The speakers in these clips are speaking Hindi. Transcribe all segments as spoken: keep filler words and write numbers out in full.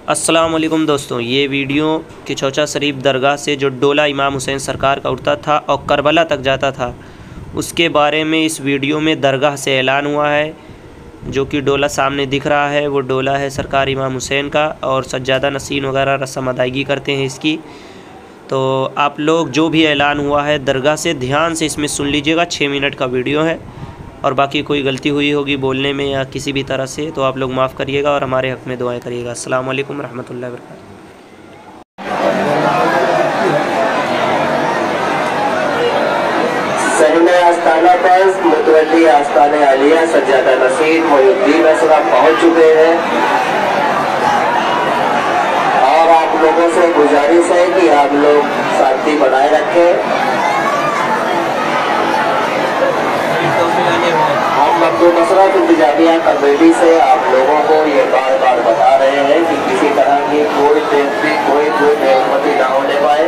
अस्सलाम वालेकुम दोस्तों, ये वीडियो किचौचा शरीफ दरगाह से जो डोला इमाम हुसैन सरकार का उड़ता था और करबला तक जाता था, उसके बारे में इस वीडियो में दरगाह से ऐलान हुआ है। जो कि डोला सामने दिख रहा है वो डोला है सरकार इमाम हुसैन का, और सज्जादा नसीन वगैरह रस्म अदायगी करते हैं इसकी। तो आप लोग जो भी ऐलान हुआ है दरगाह से ध्यान से इसमें सुन लीजिएगा। छः मिनट का वीडियो है, और बाकी कोई गलती हुई होगी बोलने में या किसी भी तरह से तो आप लोग माफ़ करिएगा और हमारे हक़ में दुआएं करिएगा। अस्सलाम वालेकुम रहमतुल्लाहि व बरकातहू। सहने आस्ताना पर मुतवल्ली आस्ताने आलिया सज्जादा नसीर मोहिउद्दीन असरफ पहुँच चुके हैं, और आप लोगों से गुजारिश है कि आप लोग शांति बनाए रखें। हम अब्दुल नसरत इंतजामिया कमेटी से आप लोगों को ये बार बार बता रहे हैं कि किसी तरह की कोई बेइज्जती कोई कोई बेइज्जती ना होने पाए।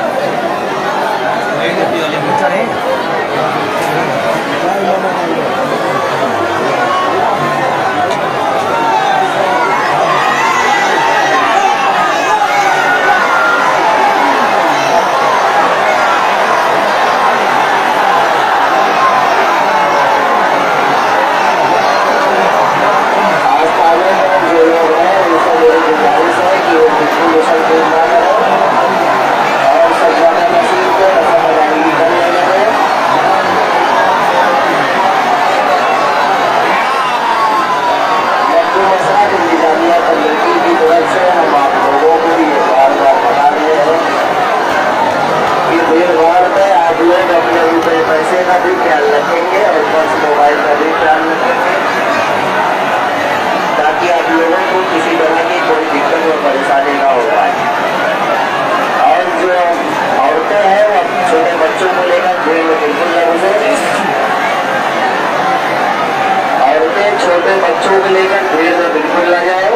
छोटे बच्चों को लेकर भीड़ में बिल्कुल न जाए।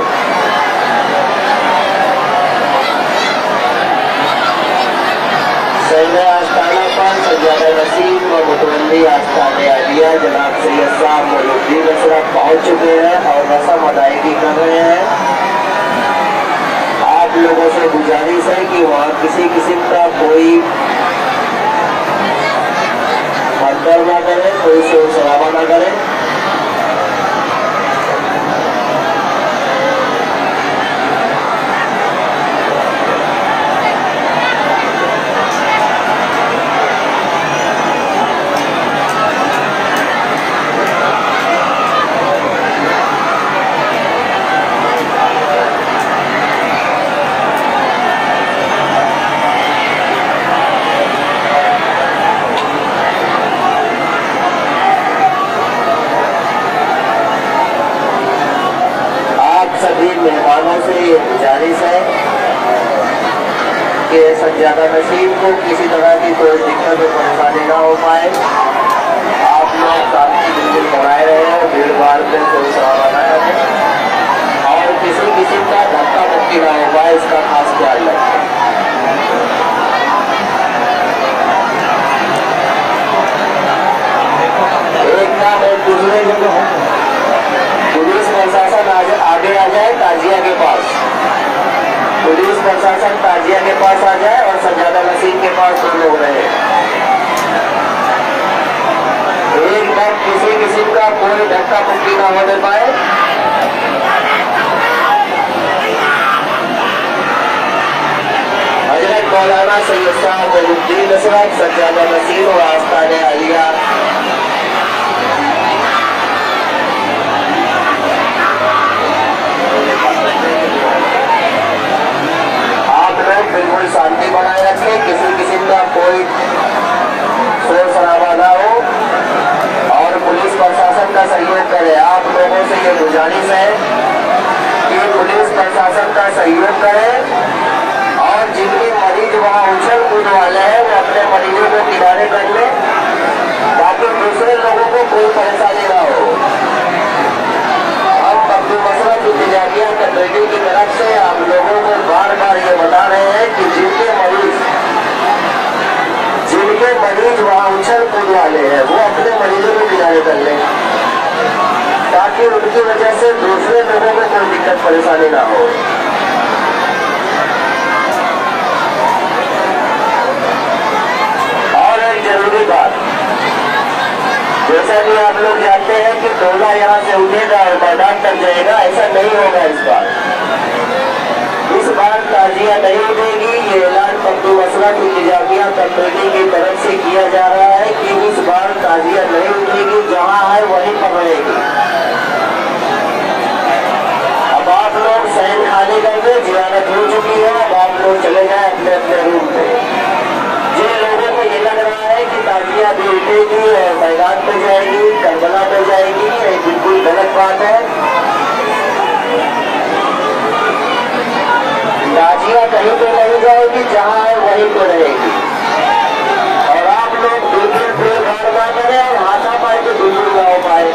सहने आस्ताना पर सज्जादा नसीम और मुतवल्ली आस्ताने आलिया जनाब सैयद साहब मोहिउद्दीन असरफ पहुँच चुके हैं और रस्म अदायगी कर रहे हैं। आप लोगों से गुजारिश है कि वहाँ किसी किस्म का कोई हड़बड़ ना करे, कोई शोर शराबा ना करे। सभी मेहमानों से ये गुजारिश है कि सज्जादा नसीब को किसी तरह की कोई दिक्कत और परेशानी ना हो पाए। आप लोग शांति बिल्कुल बनाए रहे हैं, भीड़ भाड़ में कोई सवाल ना रहे और किसी किसी का धक्का मुक्की ना हो पाए, इसका खास ख्याल रखें। एक काम एक दूसरे जगह पुलिस प्रशासन आगे आ जाए ताजिया के पास, पुलिस प्रशासन ताजिया के पास आ जाए और सज्जादा नसीब के पास दो लोग रहे। एकदम किसी किस्म का कोई धक्का मुक्की ना होने पाए। हजरत मौलाना सैयद साहब मोहिउद्दीन असरफ सज्जादा नसीब और आस्ताने आलिया बिल्कुल शांति बनाए रखें, किसी किस्म का कोई शोर शराबा ना हो और पुलिस प्रशासन का सहयोग करे। आप लोगों से ये गुजारिश है कि पुलिस प्रशासन का सहयोग करे और जिनके मरीज वहाँ उछल कूद वाले हैं वो अपने मरीजों को किनारे कर ले ताकि दूसरे लोगों को कोई परेशानी ना हो। हम अब्दुल नसरत इंतजामिया कमेटी की तरफ से आप लोगों को बार बार ये बता रहे हैं कि जिनके मरीज जिनके मरीज वहाँ उछल कूद वाले हैं वो अपने मरीजों को किनारे कर लें ताकि उनकी वजह से दूसरे लोगों को कोई दिक्कत परेशानी ना हो। जैसा कि आप लोग जानते हैं कि डोला यहाँ से उठेगा और मैदान तक जाएगा, ऐसा नहीं होगा इस बार। इस बार ताजिया नहीं उठेगी। ये ऐलान पद्दू मसलक इंतजामिया कमेटी की तरफ से किया जा रहा है कि इस बार ताजिया नहीं उठेगी, जहाँ है वहीं पर रहेगी। अब आप लोग सहन खाने करके जियारत हो चुकी है, अब आप लोग चले जाए अपने अपने रूम पे। जिन लोगों को ये लग रहा है कि ताजिया भी उठेगी और मैदान पे जाएगी, करबला पे जाएगी, ये बिल्कुल गलत बात है। ताजिया कहीं पे नहीं जाएगी, जहाँ है वहीं पे रहेगी। और आप लोग बिल्कुल भीड़ ना करें और हाथा पाए के बिल्कुल ना हो पाए।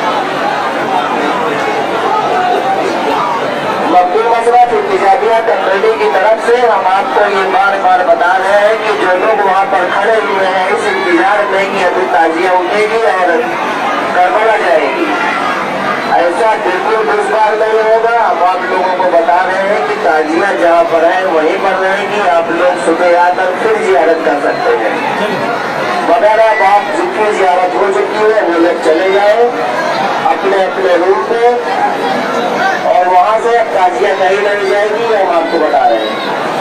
मक्की मसलक इंतजामिया कमेटी की तरफ से हम आपको ये बार बार बता रहे हैं कि जो लोग वहाँ पर खड़े हुए हैं इस इंतजार में कि अभी ताजिया उठेगी और करबला जाएगी, ऐसा बिल्कुल इस बार नहीं होगा। हम आप लोगों को बता रहे हैं कि ताजिया जहाँ पर है वहीं पर रहेगी। आप लोग सुबह आकर फिर जियारत कर सकते हैं। वगैरह आप जितनी जियारत हो चुकी है वो लोग चले जाए अपने अपने रूम पे, और वहाँ से ताजिया नहीं लग जाएगी, हम आपको बता रहे हैं।